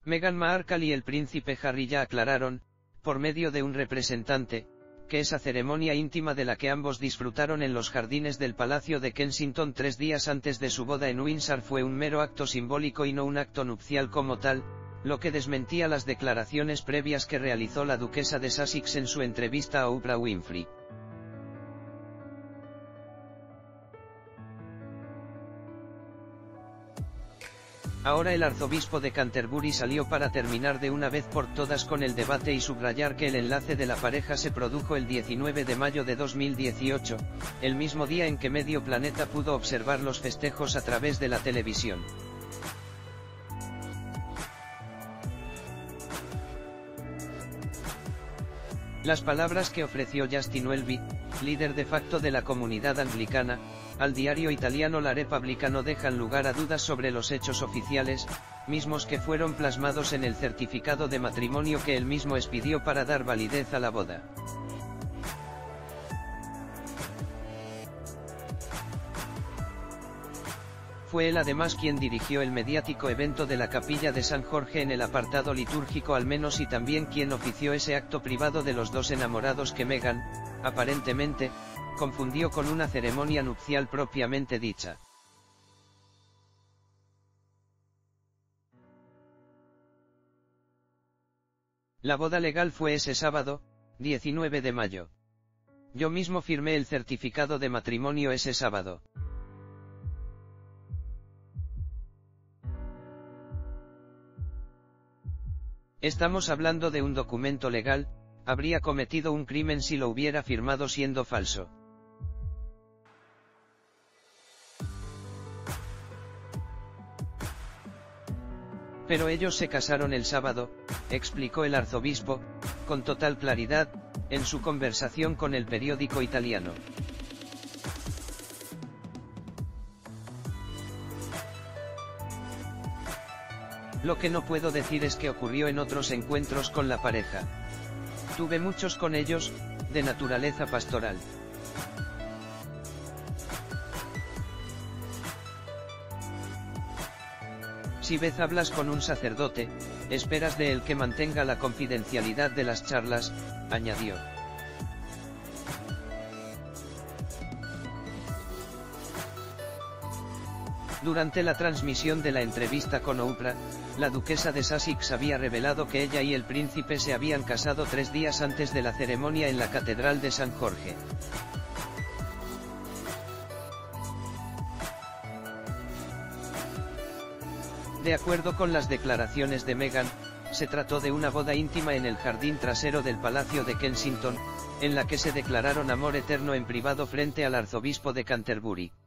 Meghan Markle y el príncipe Harry ya aclararon, por medio de un representante, que esa ceremonia íntima de la que ambos disfrutaron en los jardines del Palacio de Kensington 3 días antes de su boda en Windsor fue un mero acto simbólico y no un acto nupcial como tal, lo que desmentía las declaraciones previas que realizó la duquesa de Sussex en su entrevista a Oprah Winfrey. Ahora el arzobispo de Canterbury salió para terminar de una vez por todas con el debate y subrayar que el enlace de la pareja se produjo el 19 de mayo de 2018, el mismo día en que medio planeta pudo observar los festejos a través de la televisión. Las palabras que ofreció Justin Welby, líder de facto de la comunidad anglicana, al diario italiano La Repubblica no dejan lugar a dudas sobre los hechos oficiales, mismos que fueron plasmados en el certificado de matrimonio que él mismo expidió para dar validez a la boda. Fue él además quien dirigió el mediático evento de la capilla de San Jorge en el apartado litúrgico al menos y también quien ofició ese acto privado de los dos enamorados que Meghan, aparentemente, confundió con una ceremonia nupcial propiamente dicha. La boda legal fue ese sábado, 19 de mayo. Yo mismo firmé el certificado de matrimonio ese sábado. Estamos hablando de un documento legal, habría cometido un crimen si lo hubiera firmado siendo falso. Pero ellos se casaron el sábado, explicó el arzobispo, con total claridad, en su conversación con el periódico italiano. Lo que no puedo decir es que ocurrió en otros encuentros con la pareja. Tuve muchos con ellos, de naturaleza pastoral. Si vez hablas con un sacerdote, esperas de él que mantenga la confidencialidad de las charlas, añadió. Durante la transmisión de la entrevista con Oprah, la duquesa de Sussex había revelado que ella y el príncipe se habían casado 3 días antes de la ceremonia en la Catedral de San Jorge. De acuerdo con las declaraciones de Meghan, se trató de una boda íntima en el jardín trasero del Palacio de Kensington, en la que se declararon amor eterno en privado frente al arzobispo de Canterbury.